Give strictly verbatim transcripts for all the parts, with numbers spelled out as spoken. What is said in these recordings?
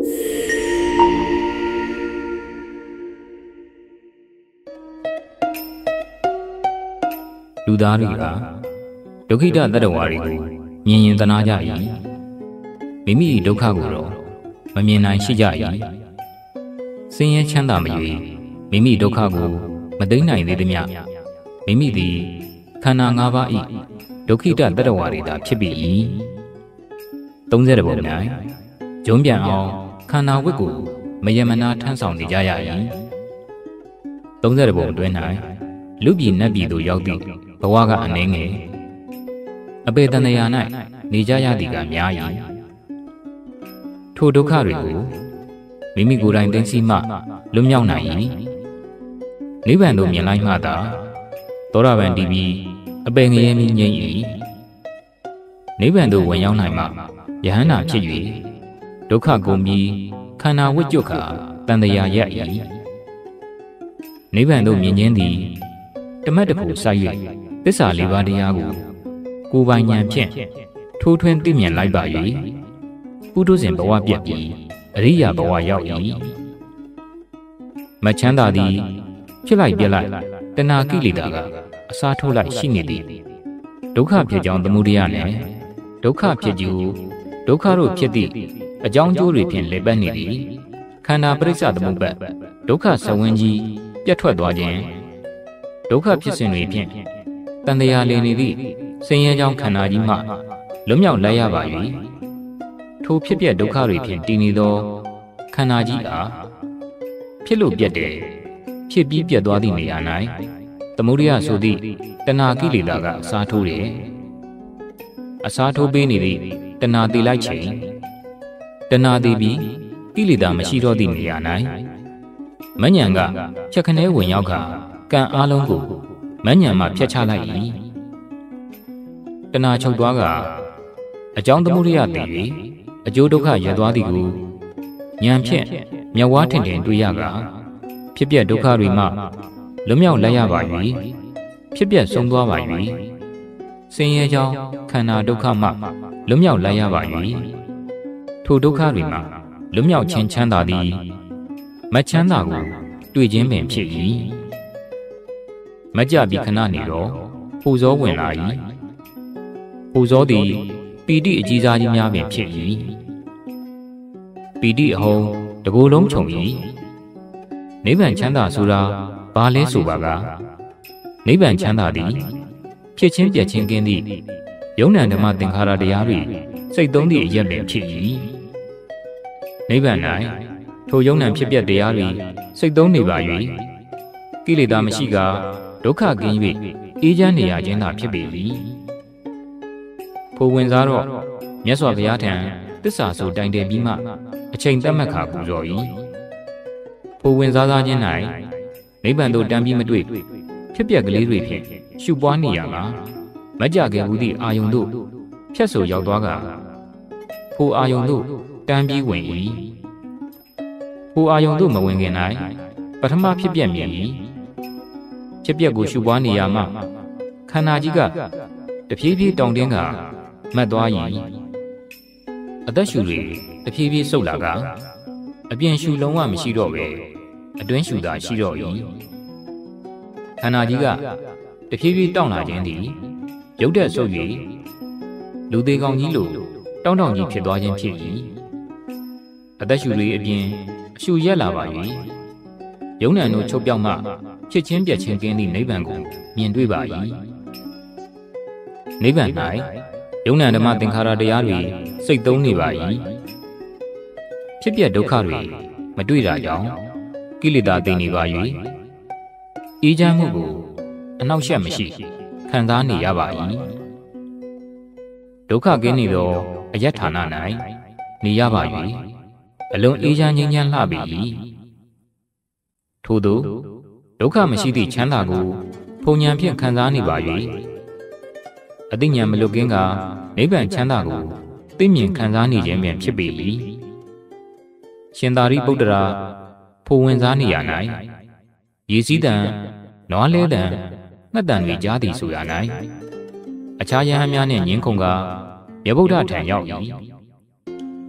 လူသားတွေကဒုက္ခိတတတ္တဝါတွေကိုမြင်ရင်သနာကြ၏မိမိဒုက္ခကိုတော့မမြင်နိုင်ရှိကြ၏ဆင်းရဲချမ်းသာမ၍မိမိဒုက္ခကိုမသိနိုင်သေးသမျှမိမိသည်ခန္ဓာ၅ပါး၏ဒုက္ခိတတတ္တဝါတွေသာဖြစ်ပေ၏သုံးဆယ်ပုံ၌ဂျုံပြန်အောင်ခန္ဓာဝတ်ကိုမယမနာထမ်းဆောင်နေကြရ၏သုံးဆယ်ပုံအတွင်း၌လူပြည်နတ်ပြည်သို့ရောက်သည့်ဘဝကအနှဲငယ်အပေတန်ရာ၌နေကြရသည်ကများ၏ထိုဒုက္ခတွေကိုမိမိကိုယ်တိုင်သိသိမှလွတ်မြောက်နိုင်၏နိဗ္ဗာန်သို့မြင်လိုက်မှသာသောတာပန်တည်ပြီးအပေငရဲမီငြိမ်း၏နိဗ္ဗာန်သို့ဝင်ရောက်နိုင်မှယဟန္တာဖြစ်၍ဒုက္ခကုန်ပြီးခန္ဓာဝိကျွတ်ခါတန်တရားရ၏နိဗ္ဗာန်သို့မြင်ခြင်းသည်တမတ်တဖို့စိုက်၍သစ္စာလေးပါးတရားကိုကိုယ်ပိုင်ဉာဏ်ဖြင့်ထိုးထွင်းသိမြင်လိုက်ပါ၍ပုထုဇဉ်ဘဝပြတ်ပြီးအရိယာဘဝရောက်၏မချမ်းသာသည်ဖြစ်လိုက်ပြက်လိုက်တဏှာကိလေသာကအစားထိုးလိုက်ရှိနေသည်ဒုက္ခဖြစ်ကြောင်းသမုဒယနှင့်ဒုက္ခဖြစ်ကျူဒုက္ခတို့ဖြစ်သည့်အကြောင်းကျိုးတွေဖြင့်လည်ပတ်နေသည်ခန္ဓာပရိစ္ဆသမုပ္ပါဒုက္ခဆဝင်းကြီးပြတ်ထွက်သွားခြင်းဒုက္ခဖြစ်စဉ်တွေဖြင့်တန်တရားလည်နေသည့်ဆင်းရဲကြောင်းခန္ဓာကြီးမှလွတ်မြောက်လိုက်ရပါ၍ထိုဖြစ်ပျက်ဒုက္ခတွေဖြင့်တည်နေသောခန္ဓာကြီးအားဖြစ်လို့ပြတ်တယ်ဖြစ်ပြီးပြတ်သွားသည့်နေရာ၌သမုဒယဆိုသည့်တဏှာကိလေသာကအစားထိုးတယ်အစားထိုးပေးနေသည့်တဏှာတည်လိုက်ခြင်းတဏှာတည်ပြီးကိလေသာမရှိတော့သည့်နေရာ၌မဉ္ဇဉ်ကချက်ခနဲဝင်ရောက်ကကံအားလုံးကိုမဉ္ဇဉ်မှဖျက်ချလိုက်၏တဏှာချုပ်သွားကအကြောင်းသမုဒယတည်၍အကျိုးဒုက္ခရသွားသည်ကိုဉာဏ်ဖြင့်မျက်ဝါးထင်ထင်တွေ့ရကဖြစ်ပျက်ဒုက္ခတွေမှလွတ်မြောက်လိုက်ရပါ၍ဖြစ်ပျက်ဆုံးသွားပါ၍ဆင်းရဲကြောင်းခန္ဓာဒုက္ခမှလွတ်မြောက်လိုက်ရပါ၍ထိုဒုက္ခတွေမှလွတ်မြောက်ခြင်းချမ်းသာသည်မချမ်းသာကိုတွေ့ခြင်းပင်ဖြစ်၏မကြပြီးခဏနေတော့ပူဇောဝင်လာ၏ပူဇောသည်ပီတိအကြီးစားကြီးများပင်ဖြစ်၏ပီတိအဟုံးတကိုယ်လုံးခြုံ၏နိဗ္ဗာန်ချမ်းသာဆိုတာဘာလဲဆိုပါကနိဗ္ဗာန်ချမ်းသာသည်ဖြစ်ချင်းပြက်ချင်းကင်းသည့်ယုံနံဓမ္မသင်္ခါရတရားတွေစိတ်သုံးသည့်အရက်ပင်ဖြစ်၏နိဗ္ဗာန်၌ထိုယုံနံဖြစ်ပျက်တရားတွေစိတ်သုံးနေပါ၍ကိလေသာမရှိကဒုက္ခကင်း၍အေးချမ်းနေရခြင်းသာဖြစ်ပေ၏ဖိုဝင်စားတော့မြတ်စွာဘုရားထံသစ္စာဆိုတိုင်တယ်ပြီးမှအချိန်တတ်မှတ်ခါပူဇော်၏ဖိုဝင်စားစားခြင်း၌နိဗ္ဗာန်သို့တန်ပြီးမတွေ့ဖြစ်ပျက်ကလေးတွေဖြင့်ရှုပွားနေရမှာမကြခဲ့ဘူးသည့်အာယုန်တို့ဖြတ်ဆိုရောက်သွားကဖိုအာယုန်တို့တန်ပြီးဝင်၏ဖိုအာယုန်တို့မဝင်ခင်၌ပထမဖြစ်ပျက်မြင်၏ဖြစ်ပျက်ကိုရှုပွားနေရမှာခန္ဓာကြီးကတဖြည်းဖြည်းတောင့်တင်းကမတ်သွား၏အသက်ရှူတွေတဖြည်းဖြည်းဆုတ်လာကအပြင်ရှူလုံးဝမရှိတော့ပဲအတွင်းရှူသာရှိတော့၏ခန္ဓာကြီးကတဖြည်းဖြည်းတောင့်လာခြင်းသည်ရုပ်တက်ဆုပ်၍လူသေးကောင်ကြီးလိုတောင့်တောင့်ကြီးဖြစ်သွားခြင်းဖြစ်၏အသက်ရှူတွေအပြင်အရှူရက်လာပါ၍ယုံနံတို့ချုပ်ပြောက်မှဖြစ်ချင်းပြက်ချင်းကင်းသည့်နိဗ္ဗာန်ကိုမြင်တွေ့ပါ၏နိဗ္ဗာန်၌ယုံနံဓမ္မသင်္ခါရတရားတွေစိတ်သုံးနေပါ၏ဖြစ်ပျက်ဒုက္ခတွေမတွေ့တာကြောင့်ကိလေသာသိနေပါ၍အေးချမ်းမှုကိုအနှောက်အယှက်မရှိခံစားနေရပါ၏ဒုက္ခကင်းနေသောအယတ္ဌာန၌နေရပါ၍အလုံးအေးချမ်းငြိမ်းချမ်းလှပေ၏ထို့သောဒုက္ခမရှိသည့်ချမ်းသာကိုဖုန်ဉဏ်ဖြင့်ခံစားနေပါ၍အသိဉာဏ်မလွတ်ကင်းကနိဗ္ဗာန်ချမ်းသာကိုသိမြင်ခံစားနေခြင်းပင်ဖြစ်ပေ၏ရှင်သာရိပုတ္တရာဖိုဝင်စားနေရ၌ရေစည်းတံနွားလဲတံငှက်တံတွေကြားသည်ဆိုရ၌အခြားယဟန်များနှင့်ညင်းခုန်ကမြတ်ဗုဒ္ဓထံရောက်၏မြ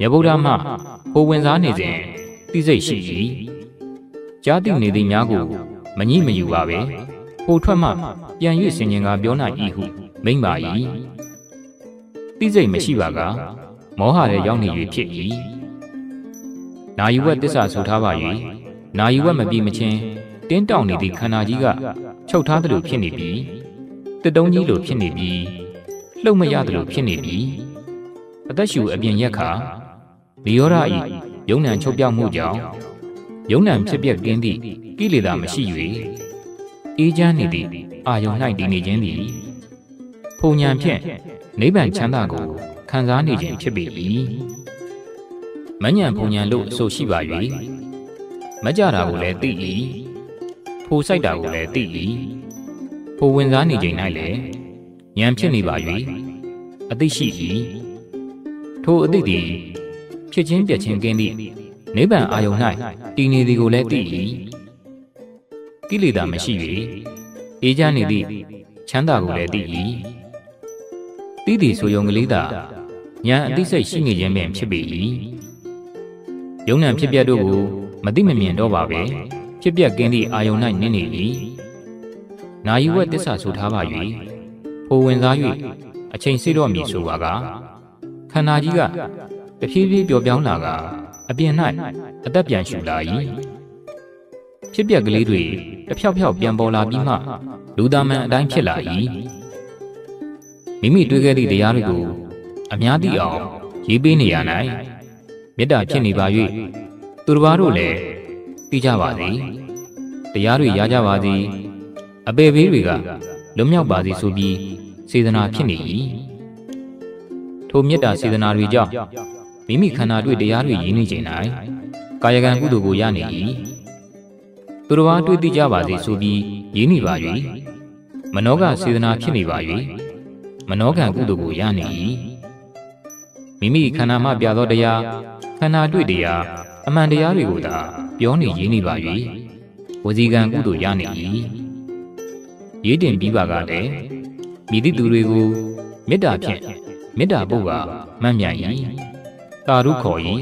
မြတ်ဗုဒ္ဓမှဟိုဝင်စားနေစဉ်သိစိတ်ရှိ၏ကြားသိနေသည်များကိုမငြိမယူပါပဲဟိုထွက်မှပြန်၍ဆင်ခြင်ကပြောနိုင်၏ဟုမိန့်ပါ၏သိစိတ်မရှိပါကမောဟထဲရောက်နေ၍ဖြစ်၏နာယီဝက်သစ္စာဆိုထားပါ၍နာယီဝက်မပြီးမချင်းတင်းတောင်နေသည့်ခန္ဓာကြီးကချုပ်ထားသလိုဖြစ်နေပြီးတစ်တုံးကြီးလိုဖြစ်နေပြီးလှုပ်မရသလိုဖြစ်နေပြီးအသက်ရှူအပြင်ရက်ခါနိရောဓ၏ယုံ nant ချုပ်ပြောက်မှုကြောင့်ယုံ nant ဖြစ်ပျက်ကင်းသည့်ကိလေသာမရှိ၍အေးချမ်းနေသည့်အာယုန်၌တည်နေခြင်းသည်ဖုန်ဉဏ်ဖြင့်နိဗ္ဗာန်ချမ်းသာကိုခံစားနေခြင်းဖြစ်ပေ၏မဉ္ဇဉ်ဖုန်ဉဏ်လို့အဆိုရှိပါ၍မကြတာကိုလည်းသိ၏ဖိုဆိုင်တာကိုလည်းသိ၏ဖိုဝင်စားနေခြင်း၌လည်းဉာဏ်ဖြစ်နေပါ၍အသိရှိ၏ထိုအသိသည်ဖြစ်ချင်းပြက်ချင်းကင်းသည့်နိဗ္ဗာန်အာယုန်၌တည်နေသည်ကိုလည်းသိ၏ကိလေသာမရှိ၍အေးချမ်းနေသည့်ချမ်းသာကိုလည်းသိ၏သိသည်ဆိုယုံကလေးသာဉာဏ်အသိစိတ်ရှိနေခြင်းပင်ဖြစ်ပေ၏ယုံ nant ဖြစ်ပျက်တို့ကိုမသိမမြင်တော့ပါပဲဖြစ်ပျက်ကင်းသည့်အာယုန်၌နင်းနေ၏နာယီဝက်သစ္စာဆိုထားပါ၍ဖိုဝင်စား၍အချိန်စေတော့မည်ဆိုပါကခန္ဓာကြီးကတဖြည်းဖြည်းပျော်ပြောင်းလာကအပြင်၌အသက်ပြန်ရှူလာ၏ဖြစ်ပျက်ကလေးတွေတဖြောက်ဖြောက်ပြန်ပေါ်လာပြီးမှလူသားမန်အတိုင်းဖြစ်လာ၏မိမိတွေ့ခဲ့သည့်တရားတွေကိုအများသိအောင်ရေးပေးနေရ၌မေတ္တာဖြစ်နေပါ၍သူတစ်ပါးတို့လည်းသိကြပါစေတရားတွေရကြပါစေအပေဘေးတွေကလွတ်မြောက်ပါစေဆိုပြီးစေတနာဖြစ်နေ၏ထိုမေတ္တာစေတနာတွေကြောင့်မိမိခန္ဓာတွေ့တရားတွေရင်းနေခြင်း၌ကာယကံကုသိုလ်ကိုရနေ၏သူတစ်ပါးတွေ့သိကြပါစေဆိုပြီးရင်းနေပါ၍မနောကစေတနာဖြစ်နေပါ၍မနောကံကုသိုလ်ကိုရနေ၏မိမိခန္ဓာမှပြသောတရားခန္ဓာတွေ့တရားအမှန်တရားတွေကိုသာပြောနေရင်းနေပါ၍ဝစီကံကုသိုလ်ရနေ၏ရေးတင်ပြီးပါကလည်းမိသည့်သူတွေကိုမေတ္တာဖြင့်မေတ္တာပို့ကမှတ်မြန်၏တာရုခေါ်၏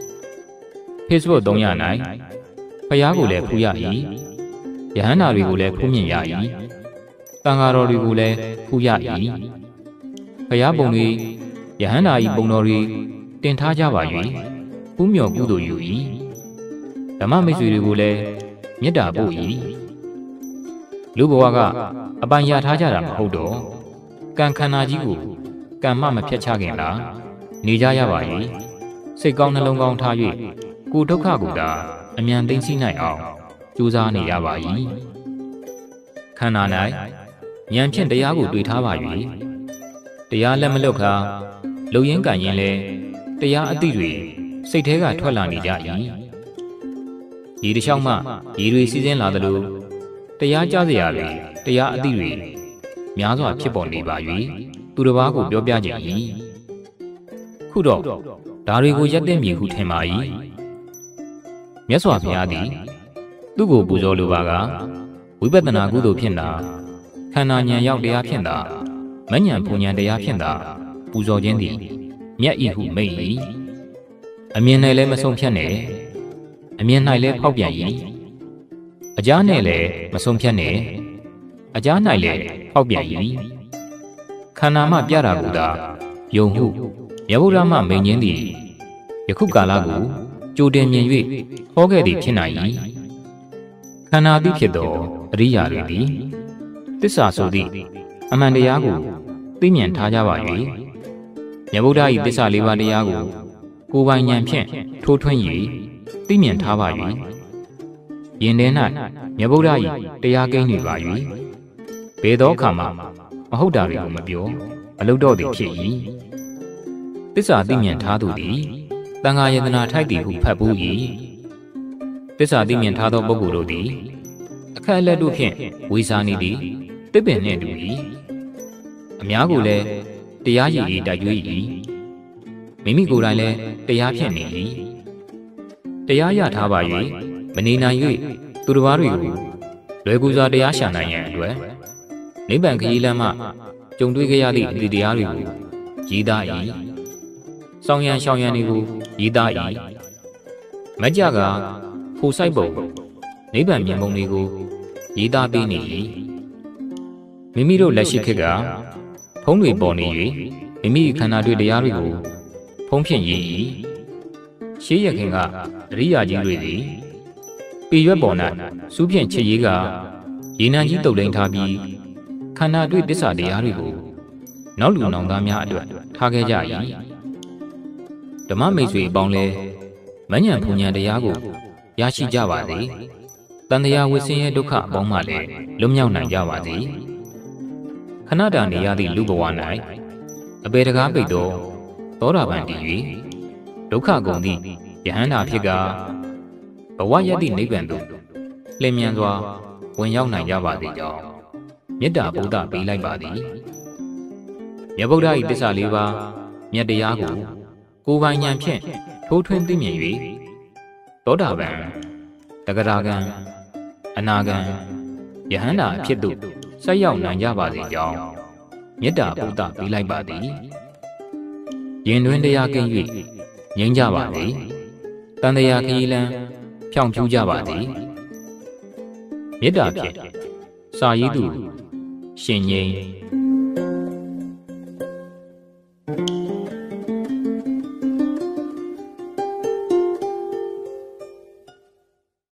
Facebook သုံးရ၌ဖျားကိုလည်းဖူးရ၏ယဟန္တာတွေကိုလည်းဖူးမြင်ရ၏တန်ဃာတော်တွေကိုလည်းဖူးရ၏ဖျားပုံတွေယဟန္တာ၏ပုံတော်တွေတင်ထားကြပါ၍ဖူးမြော်ကုသိုလ်ယူ၏ဓမ္မမိတ်ဆွေတွေကိုလည်းမေတ္တာပို့၏လူဘဝကအပိုင်ရထားကြတာမဟုတ်တော့ကံခန္ဓာကြီးကိုကံမမဖြတ်ချခင်လားနေကြရပါ၏စိတ်ကောင်းနှလုံးကောင်းထား၍ကိုယ်ဒုက္ခကိုသာအမြန်သိသိနိုင်အောင်ကြိုးစားနေရပါ၏ခန္ဓာ၌ဉာဏ်ဖြင့်တရားကိုတွေ့ထားပါ၍တရားလက်မလွတ်ခါလုံရင်းကံရင်လဲတရားအသည့်တွေစိတ်ထဲကထွက်လာနေကြ၏ရေတစ်လျှောက်မှရေတွေစီးဆင်းလာသလိုတရားကြားစရာတွေတရားအသည့်တွေများစွာဖြစ်ပေါ်နေပါ၍သူတစ်ပါးကိုပြောပြကြ၏ခုတော့ဒါတွေကိုရက်တဲ့မြေဟုထင်ပါ၏မြတ်စွာဘုရားသည်သူ့ကိုပူဇော်လိုပါကဝိပဿနာကုသိုလ်ဖြင့်သာခန္ဓာဉာဏ်ရောက်တရားဖြင့်သာမဉ္ဇဉ်ပူဉဏ်တရားဖြင့်သာပူဇော်ခြင်းသည်မြတ်၏ဟုမိန့်၏အမြင်၌လည်းမဆုံးဖြတ်နဲ့အမြင်၌လည်းဖောက်ပြန်၏အကြားနဲ့လည်းမဆုံးဖြတ်နဲ့အကြား၌လည်းဖောက်ပြန်၏ခန္ဓာမှပြတာကိုသာယုံဟုမြတ်ဗုဒ္ဓမှမိန့်ခြင်းသည်ယခုကာလကိုကြိုတင်မြင်၍ဟောခဲ့သည်ဖြစ်နိုင်၏ခန္ဓာသည်ဖြစ်သောအရိယာတွေသည်သစ္စာဆိုသည့်အမှန်တရားကိုသိမြင်ထားကြပါ၍မြတ်ဗုဒ္ဓ၏သစ္စာလေးပါးတရားကိုကိုယ်ပိုင်ဉာဏ်ဖြင့်ထိုးထွင်း၍သိမြင်ထားပါ၍ယင်ထဲ၌မြတ်ဗုဒ္ဓ၏တရားကိန်းတွေပါ၍ဘယ်သောအခါမှမဟုတ်တာတွေကိုမပြောမလုပ်တော့သည်ဖြစ်၏သစ္စာသိမြင်ထားသူသည်တန်ခါယတနာထိုက်သည်ဟုဖတ်ဘူး၏သစ္စာသိမြင်ထားသောပုဂ္ဂိုလ်တို့သည်အခက်အလက်တို့ဖြင့်ဝေစာနေသည်တစ်ပင်နှင့်တူ၏အများကိုလည်းတရားရည်ရည်တိုက်၍၏မိမိကိုယ်တိုင်လည်းတရားဖြင့်နေ၏တရားရထားပါ၍မနေနိုင်၍သူတစ်ပါးတွေကိုလွယ်ကူစွာတရားရှာနိုင်ရန်အတွက်နိဗ္ဗာန်ခရီးလမ်းမှကြုံတွေ့ခဲ့ရသည့်အသည့်တရားတွေကိုရည်သား၏စောင်းရန်ရှောင်းရန်တွေကိုရရေးသား၏မကြကဖိုဆိုင်ပုံနိဗ္ဗာန်မြင်ပုံတွေကိုရေးသားပေးနေ၏မိမိတို့လက်ရှိခေတ်ကဖုံးတွေပေါ်နေ၍မိမိခန္ဓာတွေတရားတွေကိုဖုံးဖြင့်ရေး၏ရှေးရခင်ကအရိယာကြီးတွေသည်ပေရွက်ပေါ်၌စူးဖြင့်ချစ်ရေးကရေနံကြီးတုပ်လိန်ထားပြီးခန္ဓာတွေ့သစ္စာတရားတွေကိုနောက်လူနောင်သားများအတွက်ထားခဲ့ကြ၏ဓမ္မမိတ်ဆွေအပေါင်းလည်းမဉ္ဇဉ်ပူဉ္ဇဉ်တရားကိုရရှိကြပါစေတန်တရားဝိဆင်းရဲဒုက္ခအပေါင်းမှလည်းလွတ်မြောက်နိုင်ကြပါစေခဏတာနေရသည့်လူဘဝ၌အပေတကားပိတ်သောသောတာပန်တည်၍ဒုက္ခကုန်သည့်ယဟန္တာဖြစ်ကဘဝရသည့်နိဗ္ဗာန်သို့လျင်မြန်စွာဝင်ရောက်နိုင်ကြပါသည်ကြောင့်မေတ္တာဗုဒ္ဓပေးလိုက်ပါသည်မြတ်ဗုဒ္ဓ၏သစ္စာလေးပါးမြတ်တရားကိုကိုယ်ပိုင်ဉာဏ်ဖြင့်ထိုးထွင်းသိမြင်၍သောတာပန်တဂရဂံအနာဂံယဟန္တာအဖြစ်သို့ဆက်ရောက်နိုင်ကြပါစေကြောင်းမေတ္တာဗုဒ္ဓပေးလိုက်ပါသည်ရင်တွင်တရားကင်း၍ငြိမ်းကြပါသည်တန်တရားခရီးလမ်းဖြောင့်ဖြူးကြပါသည်မေတ္တာဖြင့်စာရေးသူရှင်ငြိမ်း